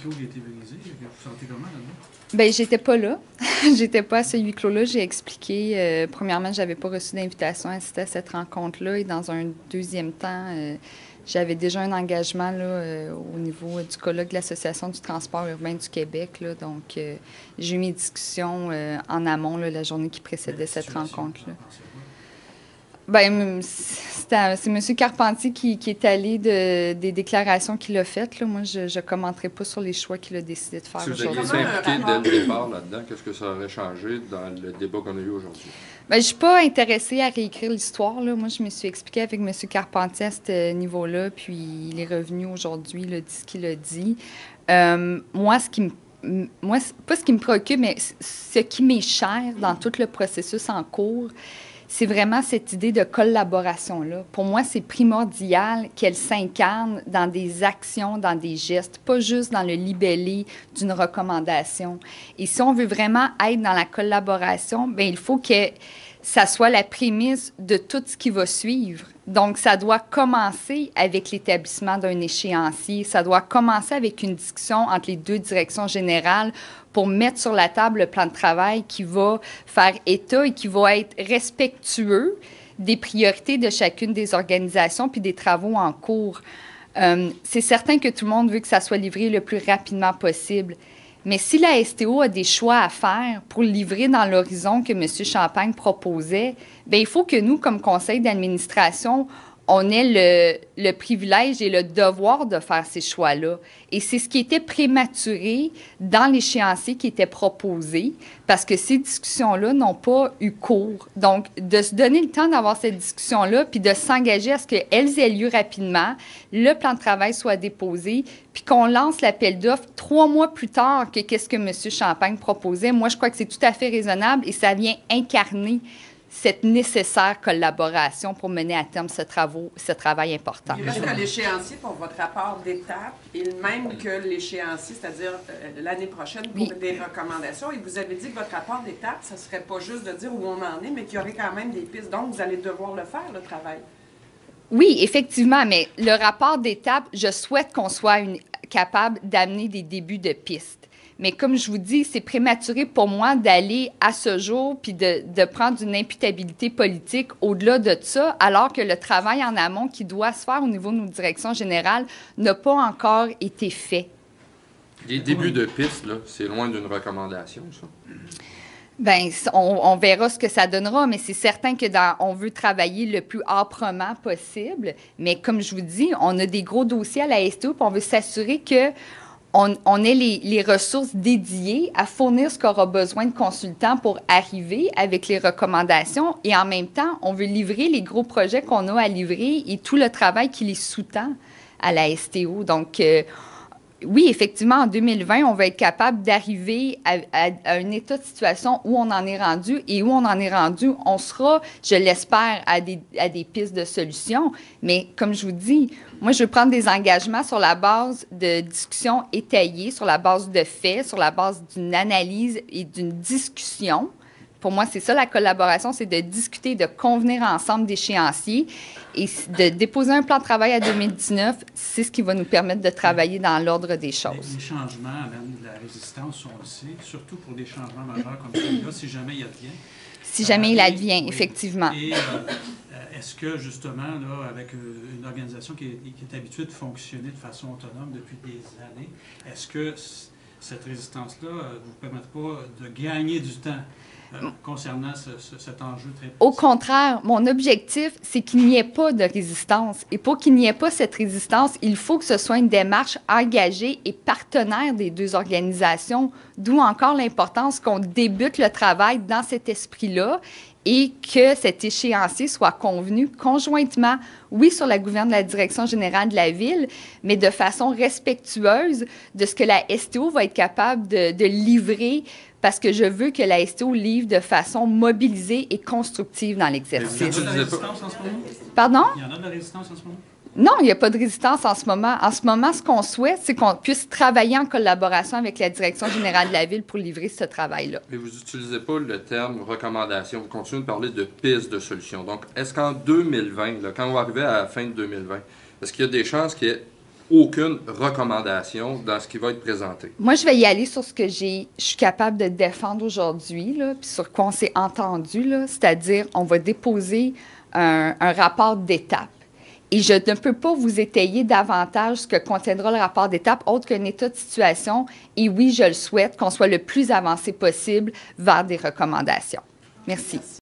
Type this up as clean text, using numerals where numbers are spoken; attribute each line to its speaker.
Speaker 1: clos qui a été brisé. Vous vous sentez comment là-dedans?
Speaker 2: Bien, j'étais pas là. J'étais pas à ce huis clos-là. J'ai expliqué, premièrement, j'avais pas reçu d'invitation à assister à cette rencontre-là. Et dans un deuxième temps, j'avais déjà un engagement là, au niveau du colloque de l'Association du transport urbain du Québec. Là, donc, j'ai eu mes discussions en amont là, la journée qui précédait cette rencontre-là. Ben, c'est M. Carpentier qui est allé des déclarations qu'il a faites. Là. Moi, je ne commenterai pas sur les choix qu'il a décidé de faire
Speaker 3: Si vous
Speaker 2: aujourd'hui.
Speaker 3: aviez été impliqué dès le départ là-dedans, qu'est-ce que ça aurait changé dans le débat qu'on a eu aujourd'hui?
Speaker 2: Ben, je ne suis pas intéressée à réécrire l'histoire. Là. Moi, je me suis expliquée avec M. Carpentier à ce niveau-là, puis il est revenu aujourd'hui, il a dit ce qu'il a dit. Moi, pas ce qui me préoccupe, mais ce qui m'est cher dans tout le processus en cours, c'est vraiment cette idée de collaboration-là. Pour moi, c'est primordial qu'elle s'incarne dans des actions, dans des gestes, pas juste dans le libellé d'une recommandation. Et si on veut vraiment être dans la collaboration, bien, il faut que ça soit la prémisse de tout ce qui va suivre. Donc, ça doit commencer avec l'établissement d'un échéancier. Ça doit commencer avec une discussion entre les deux directions générales pour mettre sur la table le plan de travail qui va faire état et qui va être respectueux des priorités de chacune des organisations puis des travaux en cours. C'est certain que tout le monde veut que ça soit livré le plus rapidement possible. Mais si la STO a des choix à faire pour livrer dans l'horizon que M. Champagne proposait, bien, il faut que nous, comme conseil d'administration, on ait le privilège et le devoir de faire ces choix-là. Et c'est ce qui était prématuré dans l'échéancier qui était proposé, parce que ces discussions-là n'ont pas eu cours. Donc, de se donner le temps d'avoir cette discussion-là, puis de s'engager à ce qu'elles aient lieu rapidement, le plan de travail soit déposé, puis qu'on lance l'appel d'offres 3 mois plus tard que qu'est-ce que M. Champagne proposait. Moi, je crois que c'est tout à fait raisonnable et ça vient incarner cette nécessaire collaboration pour mener à terme ce travail important.
Speaker 4: Il reste que l'échéancier pour votre rapport d'étape est le même que l'échéancier, c'est-à-dire l'année prochaine pour des recommandations. Et vous avez dit que votre rapport d'étape, ce ne serait pas juste de dire où on en est, mais qu'il y aurait quand même des pistes. Donc, vous allez devoir le faire, le travail.
Speaker 2: Oui, effectivement, mais le rapport d'étape, je souhaite qu'on soit capable d'amener des débuts de pistes. Mais comme je vous dis, c'est prématuré pour moi d'aller à ce jour puis de prendre une imputabilité politique au-delà de ça, alors que le travail en amont qui doit se faire au niveau de nos directions générales n'a pas encore été fait.
Speaker 3: Les débuts de piste, là, c'est loin d'une recommandation, ça?
Speaker 2: Bien, on verra ce que ça donnera, mais c'est certain que on veut travailler le plus âprement possible. Mais comme je vous dis, on a des gros dossiers à la STO, puis on veut s'assurer que on ait les ressources dédiées à fournir ce qu'aura besoin de consultants pour arriver avec les recommandations. Et en même temps, on veut livrer les gros projets qu'on a à livrer et tout le travail qui les sous-tend à la STO. Donc, oui, effectivement, en 2020, on va être capable d'arriver à un état de situation où on en est rendu. Et où on en est rendu, on sera, je l'espère, à des pistes de solutions. Mais comme je vous dis, moi, je veux prendre des engagements sur la base de discussions étayées, sur la base de faits, sur la base d'une analyse et d'une discussion. Pour moi, c'est ça la collaboration, c'est de discuter, de convenir ensemble d'échéanciers et de déposer un plan de travail à 2019. C'est ce qui va nous permettre de travailler dans l'ordre des choses.
Speaker 1: Les changements amènent de la résistance, on le sait, surtout pour des changements majeurs comme celui-là, si jamais il advient.
Speaker 2: Si jamais il advient,
Speaker 1: oui,
Speaker 2: effectivement.
Speaker 1: Et est-ce que, justement, là, avec une organisation qui est habituée de fonctionner de façon autonome depuis des années, est-ce que cette résistance-là ne vous permet pas de gagner du temps concernant cet enjeu très précis?
Speaker 2: Au contraire, mon objectif, c'est qu'il n'y ait pas de résistance. Et pour qu'il n'y ait pas cette résistance, il faut que ce soit une démarche engagée et partenaire des deux organisations, d'où encore l'importance qu'on débute le travail dans cet esprit-là et que cet échéancier soit convenu conjointement, oui, sur la gouverne de la Direction générale de la Ville, mais de façon respectueuse de ce que la STO va être capable de livrer, parce que je veux que la STO livre de façon mobilisée et constructive dans l'exercice.
Speaker 1: Il y en a de la résistance en ce moment?
Speaker 2: Pardon?
Speaker 1: Il y en a de la résistance en ce moment?
Speaker 2: Non, il n'y a pas de résistance en ce moment. En ce moment, ce qu'on souhaite, c'est qu'on puisse travailler en collaboration avec la Direction générale de la Ville pour livrer ce travail-là.
Speaker 3: Mais vous n'utilisez pas le terme recommandation, vous continuez de parler de pistes de solutions. Donc, est-ce qu'en 2020, là, quand on va arriver à la fin de 2020, est-ce qu'il y a des chances qu'il y ait aucune recommandation dans ce qui va être présenté.
Speaker 2: Moi, je vais y aller sur ce que je suis capable de défendre aujourd'hui, là, puis sur quoi on s'est entendu, là, c'est-à-dire on va déposer un rapport d'étape. Et je ne peux pas vous étayer davantage ce que contiendra le rapport d'étape, autre qu'un état de situation. Et oui, je le souhaite, qu'on soit le plus avancé possible vers des recommandations. Merci.